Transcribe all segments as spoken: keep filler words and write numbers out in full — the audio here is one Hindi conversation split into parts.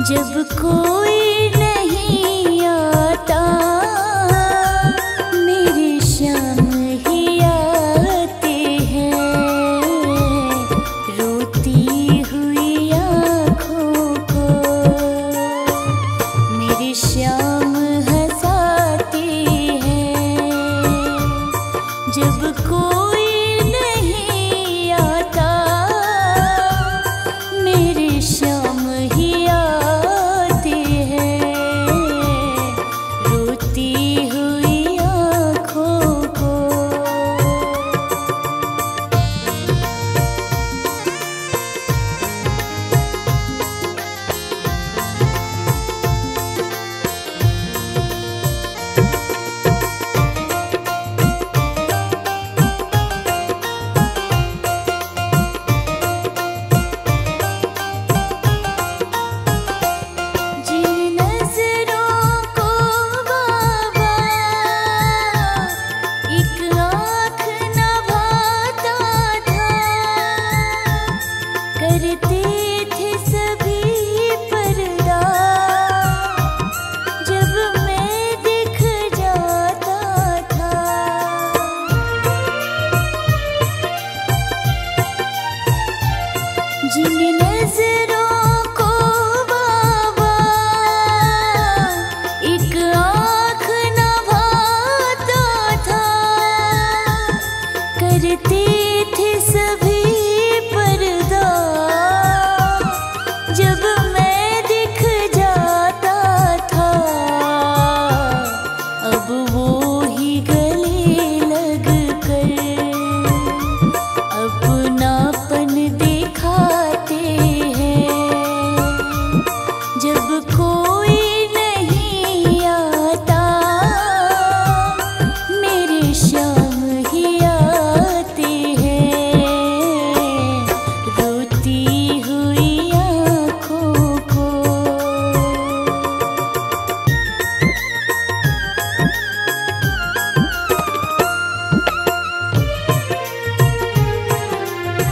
जब कोई नहीं आता मेरे श्याम ही आते हैं, रोती हुई आँखों को मेरे श्याम हंसाते हैं। जब कोई नहीं आता मेरे श्याम ही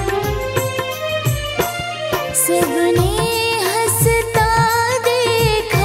सबने हंसता देखा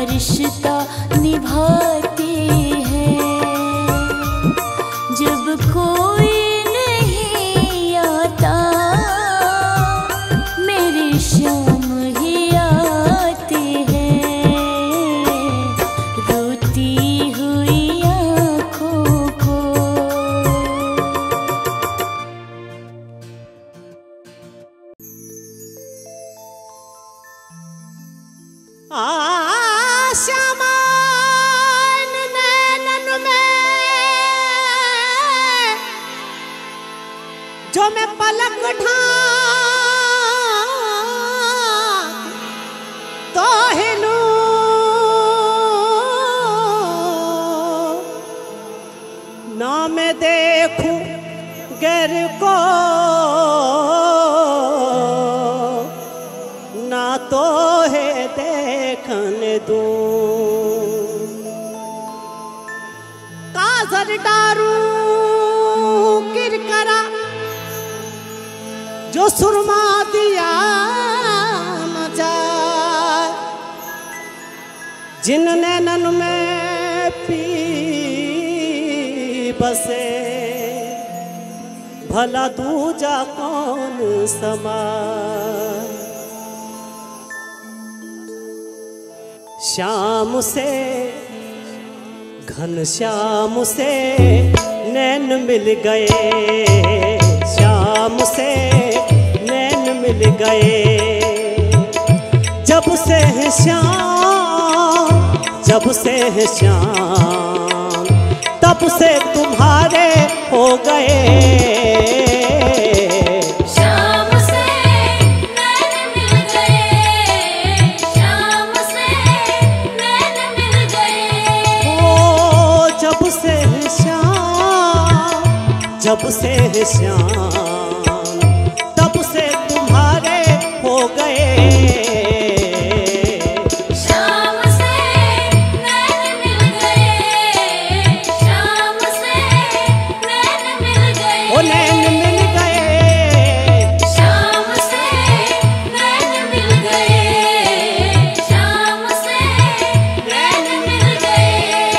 रिश्ता निभाते हैं। जब कोई नहीं आता मेरे शाम ही आते हैं, रोती हुई आँखों को। आसमान नैनन में जो मैं पलक उठा तो हिलूं, ना मैं देखूं गर को ना तो है देखने दूं, काजर डारूं किरकरा जो सुरमा दिया न जाए, जिन नैनन में पी बसे भला दूजा कौन समाए। श्याम से घन श्याम से नैन मिल गए, श्याम से नैन मिल गए। जब से है श्याम, जब से है श्याम, तब से तुम्हारे हो गए। जब से है श्याम तब से तुम्हारे हो गए। शाम से नैन मिल गए, शाम से नैन मिल गए, ओ नैन मिल गए। शाम से नैन मिल गए, शाम से नैन मिल गए।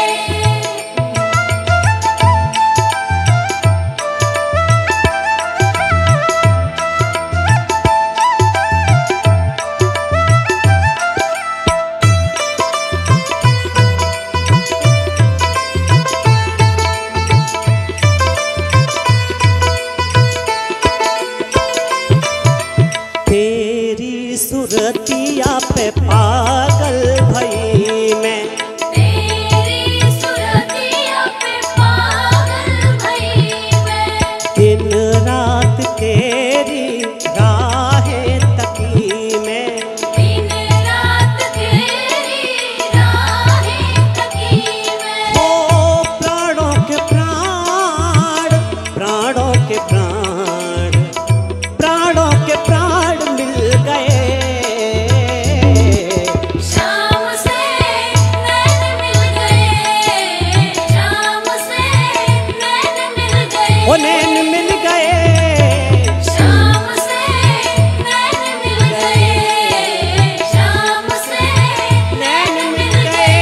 तेरी सुरतिया पे पागल भई मैं, तेरी सुरतिया पे पागल भई मैं, दिन रात तेरी राहें तकी मैं, दिन रात तेरी राहें तकी मैं। ओ प्राणों के प्राण, प्राणों के प्राण, प्राणों के प्राण मिल गए। शाम से नैन मिल गए, शाम से नैन मिल गए, ओ नैन मिल गए। शाम से नैन मिल गए, शाम से नैन मिल गए।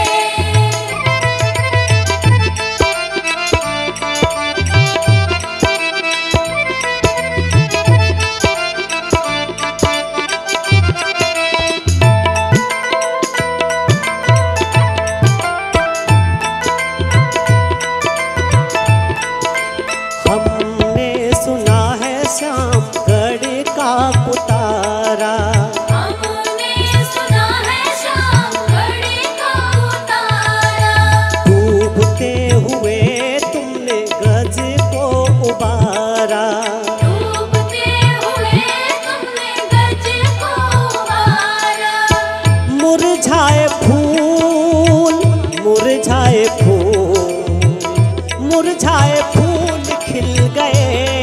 हमने सुना है श्याम गढ़ का पुतारा, हमने सुना है शाम घड़ी का उतारा, डूबते हुए तुमने गज को उबारा। डूबते हुए तुमने गज को उबारा। मुरझाए फूल, मुरझाए फूल, मुरझाए फूल खिल गए।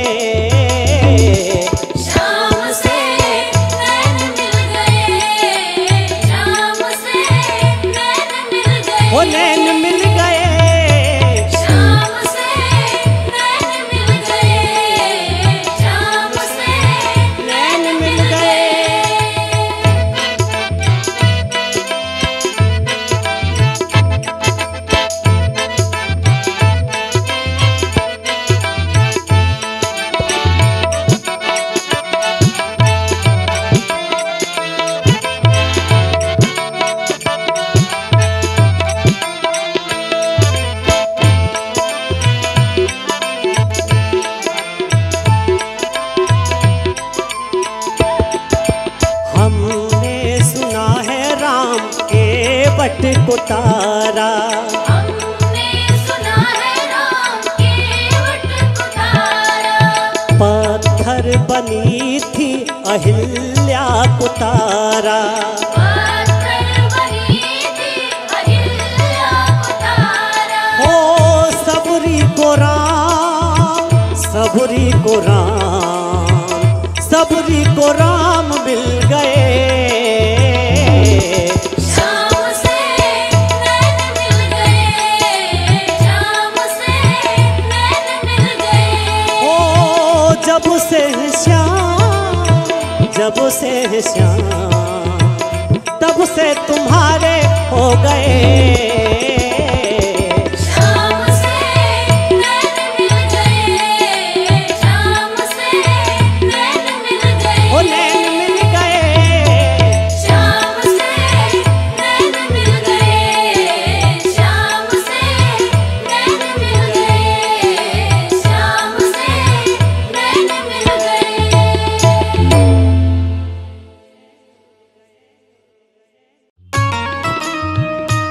शाम से नैन मिल गए, शाम से नैन मिल गए, ओ नैन मिल गए। शाम से नैन मिल गए, शाम से नैन मिल गए। केवट को तारा। हमने सुना है राम केवट को तारा। पत्थर बनी थी अहिल्या को तारा। पत्थर बनी थी अहिल्या को तारा। हो सबरी को राम, सबरी को राम, सबरी को राम मिल गए। शाम से नैन मिल गए, शाम से नैन मिल गए। ओ जब से श्याम, जब से श्याम, तब से तुम्हारे हो गए। शाम से नैन मिल गए, शाम से नैन मिल गए। ओ नैन मिल गए। शाम से नैन मिल गए, शाम से नैन मिल गए, शाम से नैन मिल गए।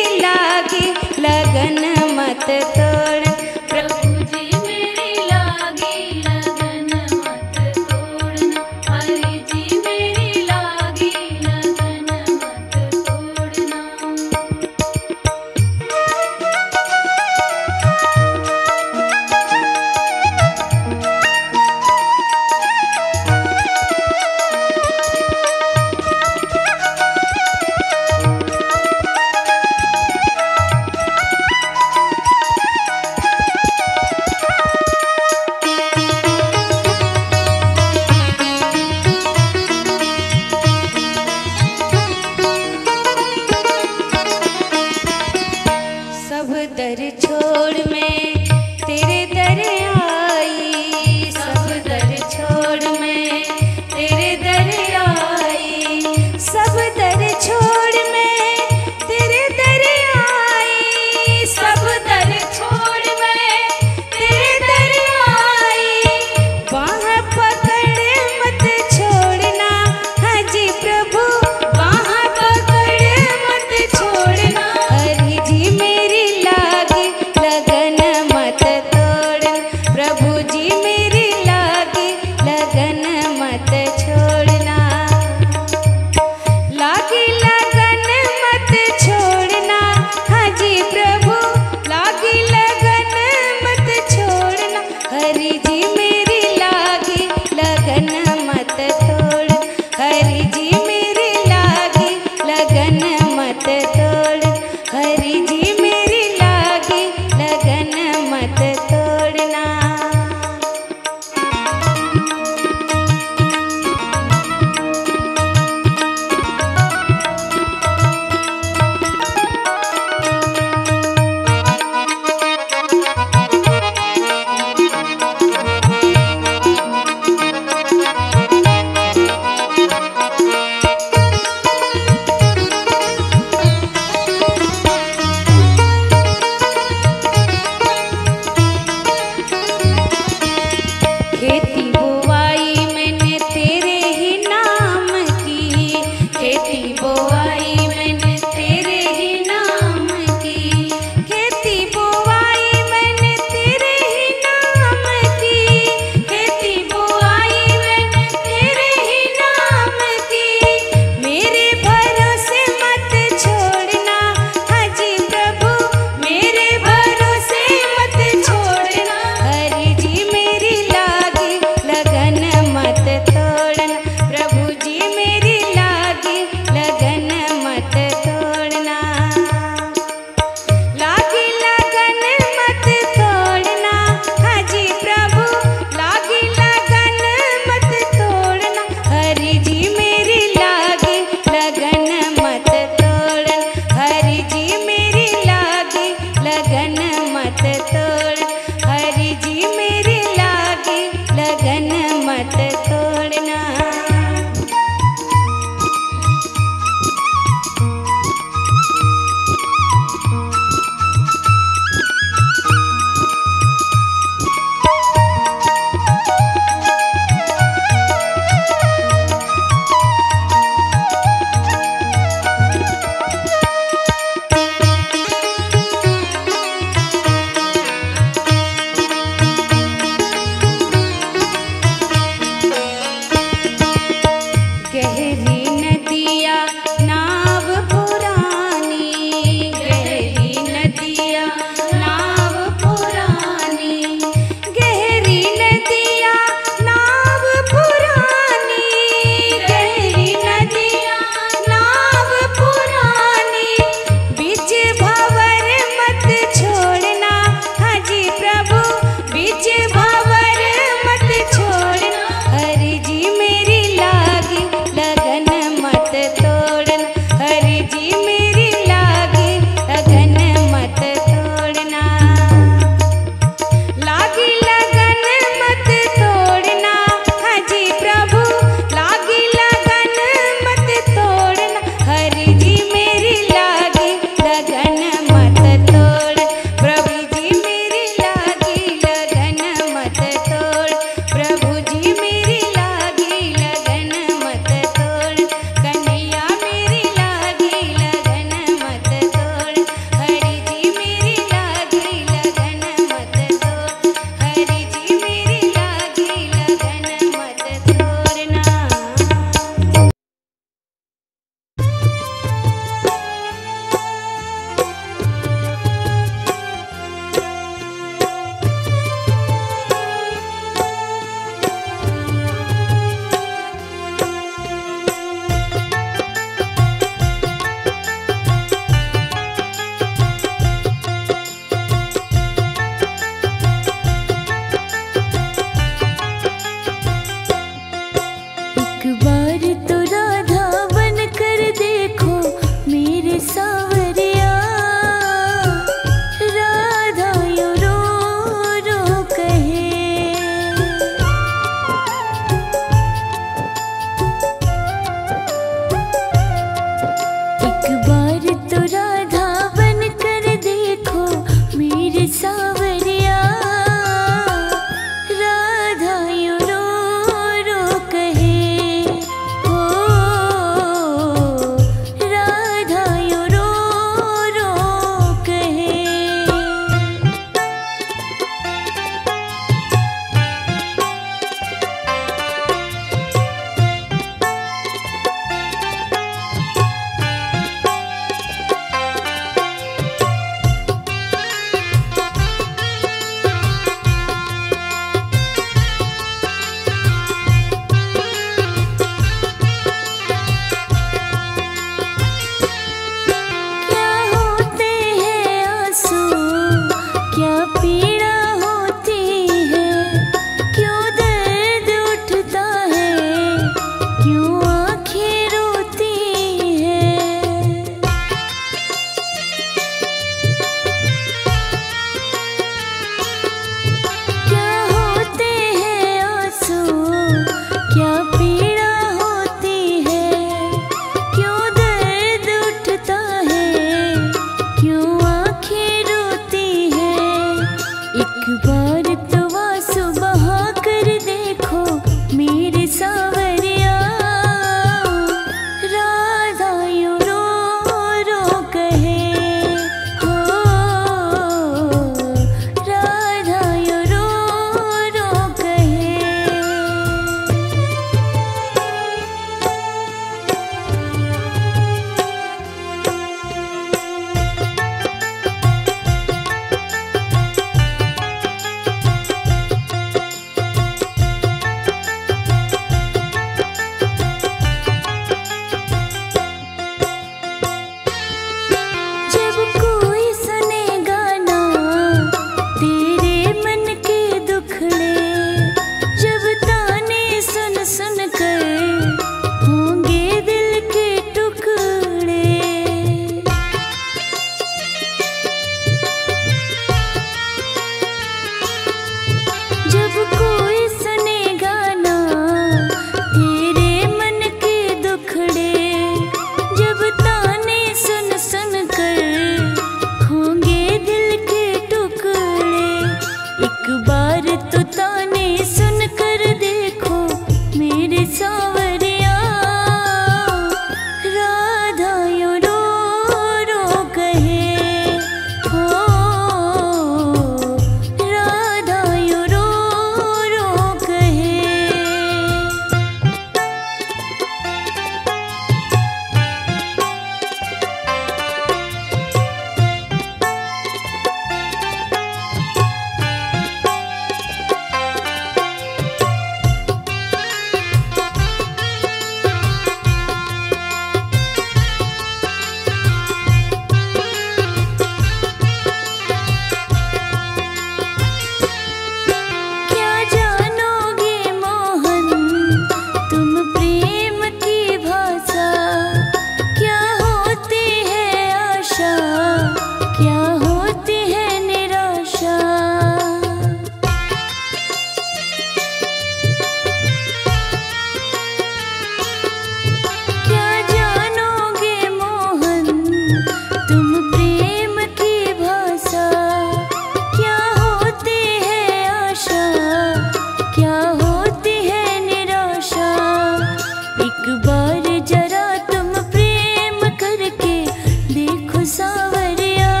सावरिया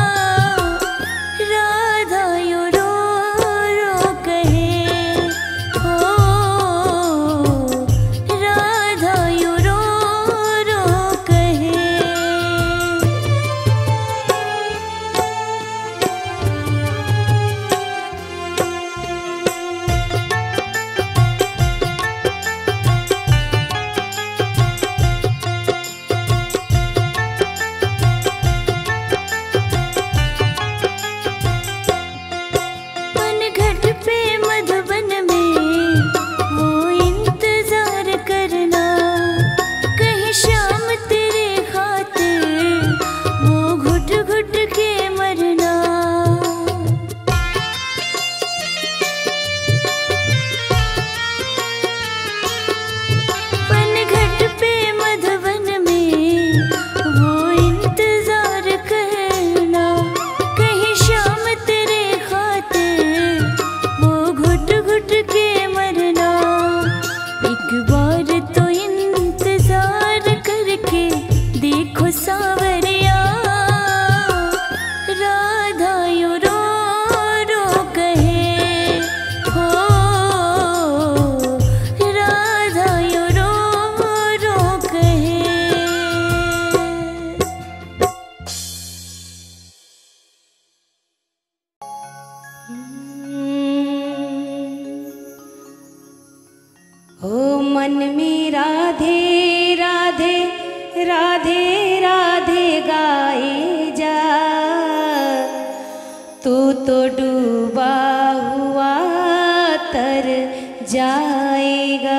राधा यो रो रो कहे हो राधा यो रो रो कहे। पनघट पे मधुबन में वो इंतजार करना, कहीं शाम तेरे खातिर वो घुट घुट के मरना। पनघट पे मधुबन में वो इंतजार करना, कहीं शाम तेरे खातिर वो घुट घुट के मरना। एक बार तो इंतजार करके देखो सावरिया राधा यो रो रो कहे हो राधा यो रो रो कहे। ओ मन में राधे राधे राधे राधे गाए जा, तू तो डूबा हुआ तर जाएगा।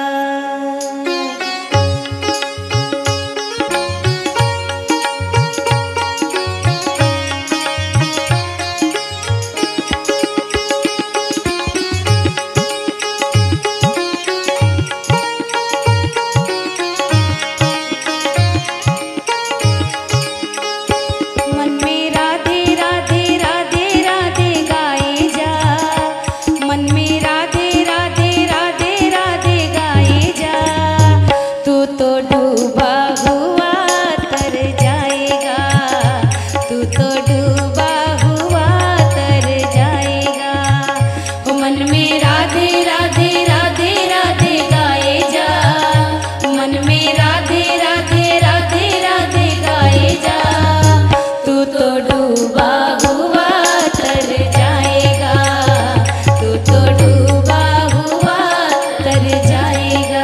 मन में राधे राधे राधे राधे गाए जा, मन में राधे राधे राधे राधे गाए जा, तू तो डूबा हुआ तर जाएगा, तू तो डूबा हुआ तर जाएगा। ओ मन में राधे राधे राधे राधे गाए जा, मन में राधे राधे राधे राधे गाए जा, तू तो डूबा हुआ तर जाएगा, तू तो डूबा हुआ तर जाएगा।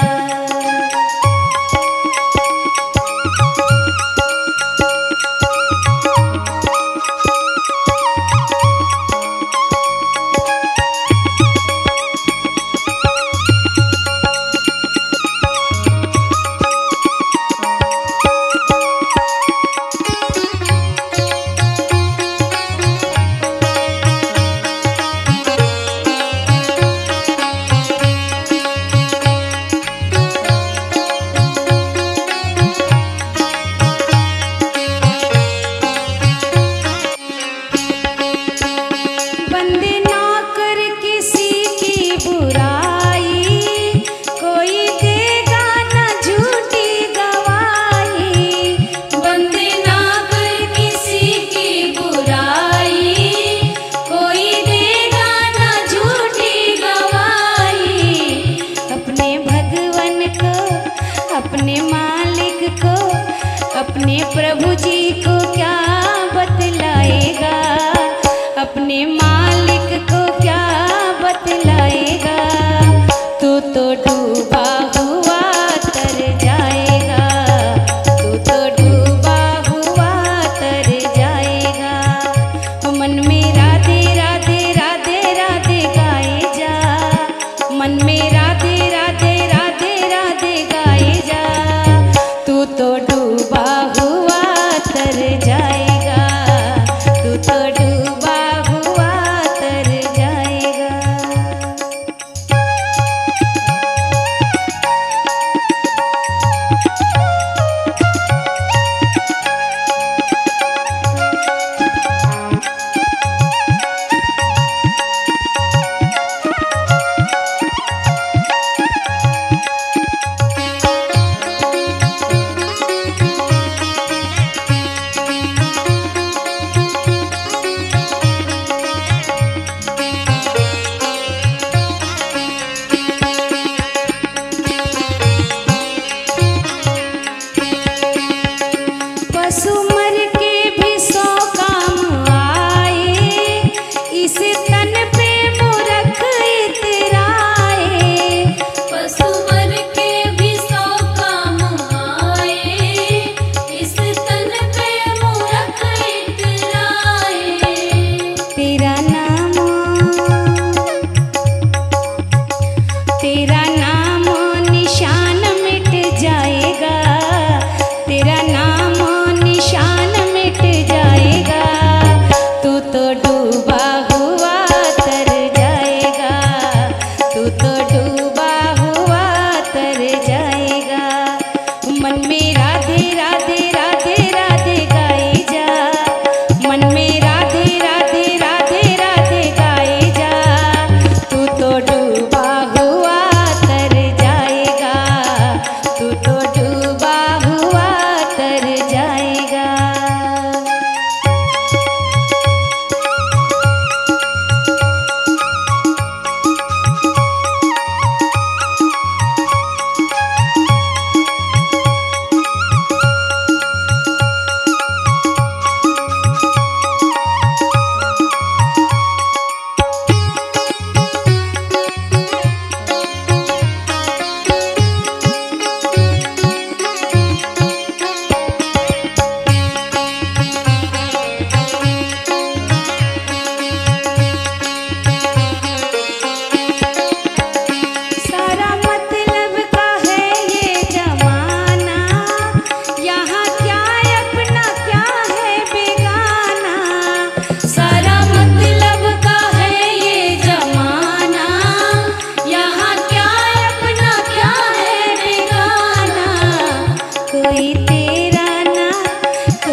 बंदे ना कर किसी की बुराई, कोई देगा ना झूठी गवाही। बंदे ना कर किसी की बुराई, कोई देगा ना झूठी गवाही। अपने भगवान को, अपने मालिक को, अपने प्रभु जी को क्या बतलाएगा, अपने मालिक को क्या बतलाएगा। तू तो डूबा हुआ तर जाएगा, तू तो डूबा हुआ तर जाएगा। ओ मन में राधे राधे राधे राधे गाए जा, मन में राधे राधे राधे राधे गाए जा, तू तो डूबा हुआ तर जाएगा, तू तो डूबा हुआ तर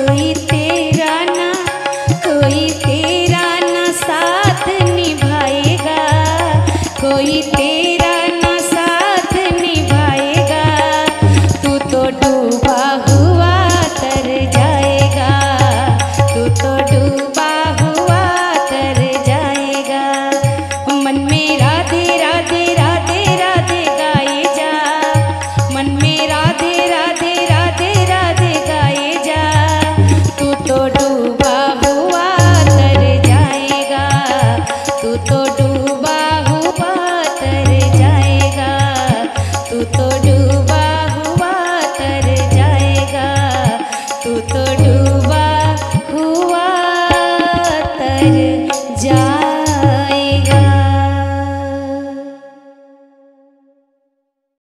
कोई तेरा ना कोई तेरा ना साथ निभाएगा, कोई तेरा ना साथ निभाएगा, तू तो डूबा हुआ तर जाएगा, तू तो डूबा हुआ तर जाएगा। मन में राधे राधे राधे राधे गाए जा, मन में राधे राधे राधे राधे गाए जा, तू तो डूबा हुआ तर जाएगा, तू तो डूबा हुआ तर जाएगा, तू तो डूबा हुआ तर जाएगा, तू तो डूबा